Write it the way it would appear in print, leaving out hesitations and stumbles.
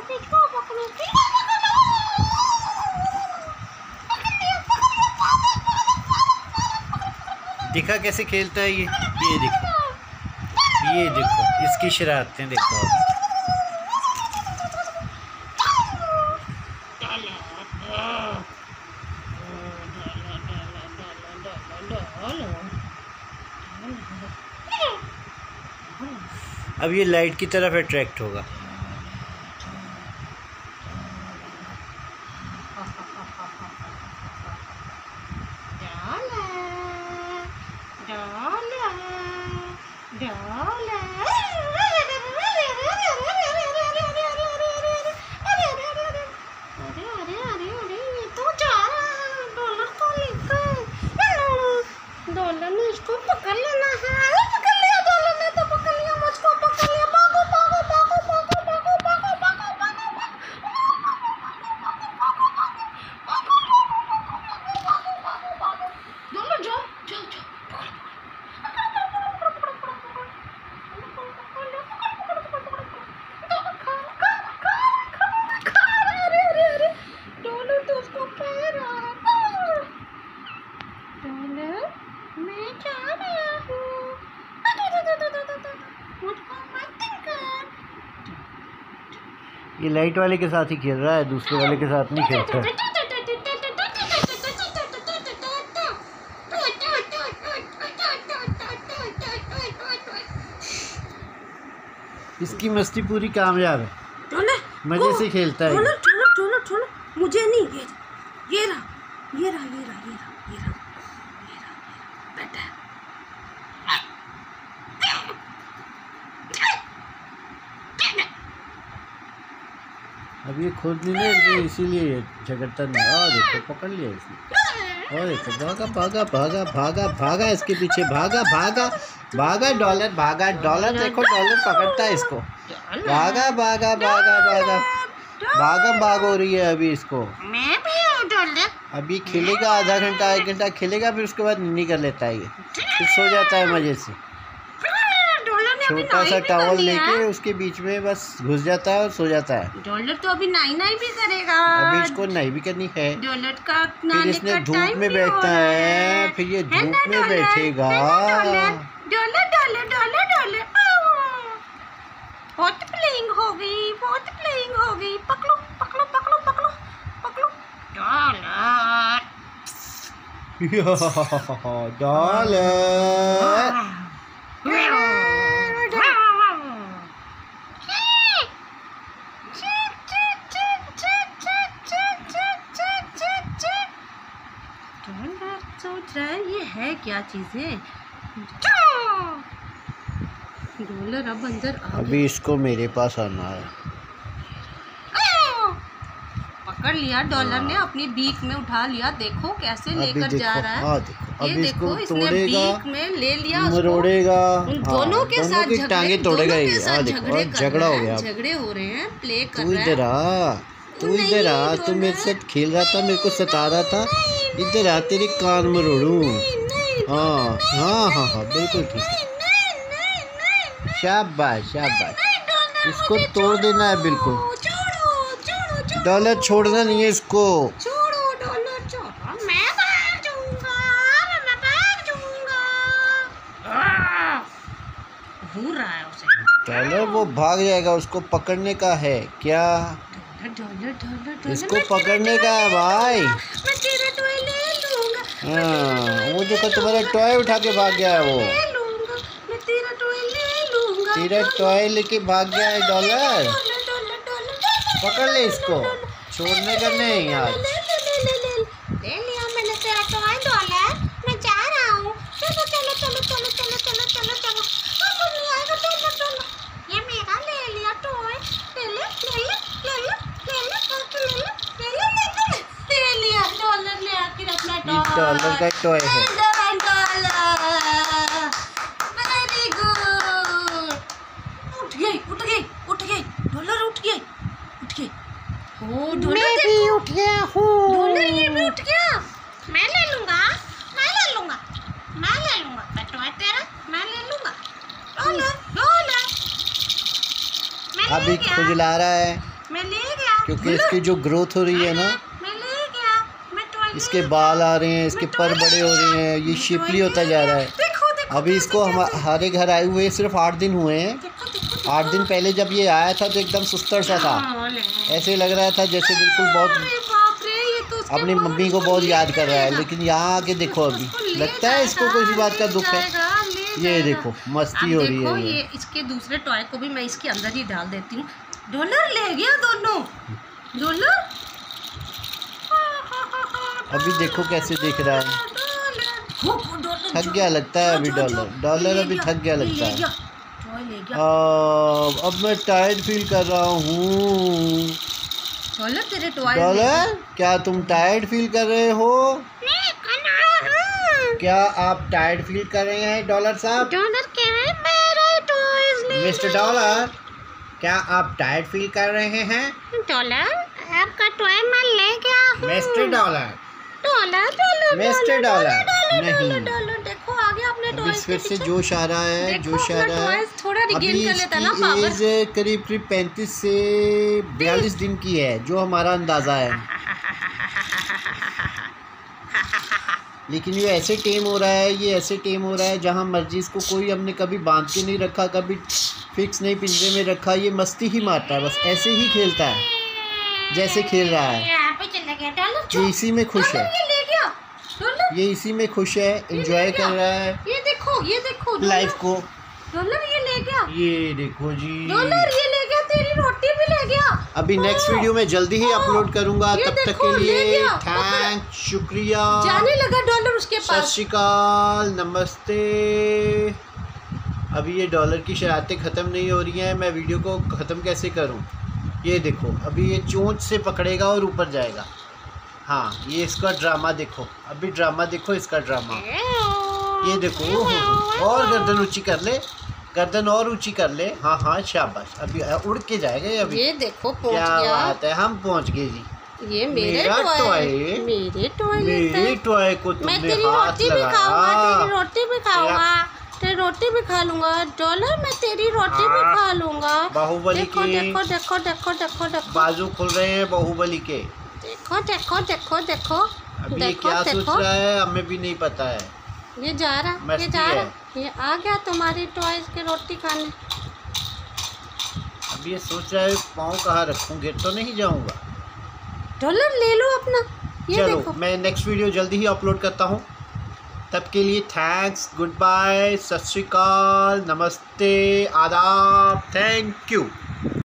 दिखा कैसे खेलता है ये देखो इसकी शरारतें देखो आप। अब ये लाइट की तरफ अट्रैक्ट होगा। डॉलर ने इसको पकड़ लेना है। पकड़ लिया डॉलर ने, तो पकड़ लिया, मुझको पकड़ लिया। भागो भागो भागो भागो भागो भागो भागो भागो डॉलर जाओ जाओ जाओ। अरे डॉलर तो उसको पकड़ रहा है। डॉलर मैं जा रहा हूँ, मुझको मत कर। ये लाइट वाले के साथ ही खेल रहा है, दूसरे वाले के साथ नहीं खेलता। इसकी मस्ती पूरी कामयाब है, मजे से खेलता है। डॉलर मुझे नहीं, ये रहा बेटा। अब ये खुद नहीं, इसीलिए झगड़ता नहीं। और देखो पकड़ लिया इसने। और देखो भागा इसके पीछे, भागा डॉलर देखो, डॉलर पकड़ता है इसको। भाग हो रही है अभी इसको। मैं भी हूँ डॉलर। अभी खेलेगा आधा घंटा 1 घंटा खेलेगा, फिर उसके बाद निन्नी कर लेता है ये, फिर सो जाता है मजे से। छोटा सा टॉवल लेके उसके बीच में बस घुस जाता है और सो जाता है। डॉलर तो अभी नाई भी करेगा। अभी इसको नाई भी करनी है। डॉलर का फिर इसने धूप में बैठता है, फिर ये धूप में बैठेगा। डॉलर बहुत प्लेइंग हो गई। पकड़ो डॉलर सोच रहा है ये है क्या चीजें। डॉलर अब अंदर अभी इसको मेरे पास आना है। पकड़ लिया डॉलर ने, अपनी बीक में उठा लिया। देखो कैसे लेकर जा रहा है। ये देखो इसने बीक में ले लिया, मरोड़ेगा। उन दोनों के साथ टांगे तोड़ेगा ये। झगड़ा हो गया, झगड़े हो रहे हैं, प्ले कर तू रहा है। तू इधर आ, तू मेरे साथ खेल रहा था, मेरे को सता रहा था। इधर आ, तेरे कान मरोड़ूं। हाँ बिल्कुल ठीक। शाबाश इसको तोड़ देना है बिल्कुल। डॉलर छोड़ना नहीं है इसको। मैं भाग जाऊंगा। घूर रहा है उसे। डॉलर वो भाग जाएगा, उसको पकड़ने का है क्या? डॉलर इसको पकड़ने का है भाई। मैं तेरा टॉय ले लूंगा। हाँ वो देखो तुम्हारा टॉय उठा के भाग गया है वो। मैं तेरा टॉय ले लूंगा। तेरा टॉय लेके भाग गया है डॉलर। पकड़ ले इसको, छोड़ने का नहीं आज। ले लिया मैंने तेरा टॉय डॉलर। मैं जा रहा हूँ। चलो ये मेरा ले लिया टॉय। ले लिया डॉलर ले आकर अपना टॉय। डॉलर का टॉय है। Very good. उठ गई डॉलर उठ गई। मैं भी उठ गया हूँ। डॉलर ये भी उठ गया। मैं ले लूंगा। टॉय तेरा मैं ले लूंगा। डॉलर अभी खुजला रहा है। मैं ले गया, क्योंकि इसकी जो ग्रोथ हो रही है ना, मैं ले गया, मैं टॉय इसके बाल आ रहे हैं, इसके पर बड़े हो रहे हैं, ये शिपली होता जा रहा है। देखो देखो अभी इसको हमारे घर आए हुए सिर्फ 8 दिन हुए हैं। 8 दिन पहले जब ये आया था तो एकदम सुस्तर सा था, ऐसे लग रहा था जैसे बिल्कुल बहुत अपनी मम्मी को बहुत याद कर रहा है। लेकिन यहाँ आके देखो, अभी लगता है इसको कोई बात का दुख है। ये देखो मस्ती हो रही है। ये इसके दूसरे टॉय को भी मैं इसके अंदर ही डाल देती हूँ। डॉलर ले गया दोनों, डॉलर अभी देखो कैसे देख रहा है, थक गया लगता है अभी डॉलर अभी थक गया लगता है। अब मैं टायर्ड फील कर रहा हूँ। डॉलर क्या तुम टायर्ड फील कर रहे हो? क्या आप टायर्ड फील कर रहे हैं डॉलर साहब? डॉलर कह रहे हैं मेरे टॉयज ले। मिस्टर डॉलर क्या आप टायर्ड फील कर रहे हैं? डॉलर आपका टॉय मैं ले गया हूँ। Mister Dollar, Dollar mister Dollar नहीं, डॉलर देखो आ गया अपने अभी टॉयज फिर से जोश आ रहा है, जोश आ रहा है। थोड़ा अभी रिगेन कर लेता ना पावर। एज करीब 35 से 42 दिन की है, जो हमारा अंदाज़ा है। लेकिन ये ऐसे टेम हो रहा है, ये ऐसे टेम हो रहा है जहाँ मर्जी इसको कोई हमने कभी बांध के नहीं रखा, कभी फिक्स नहीं पिंजरे में रखा। ये मस्ती ही मारता है, बस ऐसे ही खेलता है जैसे खेल रहा है। ये इसी में खुश है, ये इसी में खुश है, एंजॉय कर रहा है ये देखो लाइफ को। डॉलर ये ले गया, ये देखो जी, डॉलर ये ले गया, तेरी रोटी भी ले गया। अभी नेक्स्ट वीडियो में जल्दी ही अपलोड करूंगा। तब तक के लिए गया। थैंक, शुक्रिया, जाने लगा डॉलर उसके सत पास। श्री अकाल, नमस्ते। अभी ये डॉलर की शरारतें ख़त्म नहीं हो रही हैं, मैं वीडियो को ख़त्म कैसे करूं? ये देखो अभी ये चोंच से पकड़ेगा और ऊपर जाएगा। हाँ, ये इसका ड्रामा देखो, अभी ड्रामा देखो इसका ड्रामा। ये देखो और गर्दन ऊंची कर ले, गर्दन और ऊंची कर ले। हाँ हाँ शाबाश, अभी उड़ के जाएगा ये। अभी ये देखो पहुंच क्या गया। बात है, हम पहुंच गए जी। ये मेरा टॉय, मेरे टॉय को मैं तुमने तेरी हाथ रोटी भी खाऊंगा, लगाया। तेरी रोटी भी खाऊंगा, तेरी रोटी भी खा लूंगा। डॉलर मैं तेरी रोटी भी खा लूंगा। बाहुबली देखो की देखो देखो देखो देखो देखो बाजू खुल रहे हैं बाहुबली के। देखो देखो देखो देखो अभी ये क्या सोच रहा है हमें भी नहीं पता है। ये जा रहा, ये मस्ती जा है। रहा, ये आ गया तुम्हारी टॉयज की रोटी खाने। अभी ये सोच रहा है पाँव कहाँ रखूँ, गिर तो नहीं जाऊँगा। डॉलर ले लो अपना। ये चलो देखो मैं नेक्स्ट वीडियो जल्दी ही अपलोड करता हूँ। तब के लिए थैंक्स, गुड बाय, सत श्री अकाल, नमस्ते, आदाब, थैंक यू।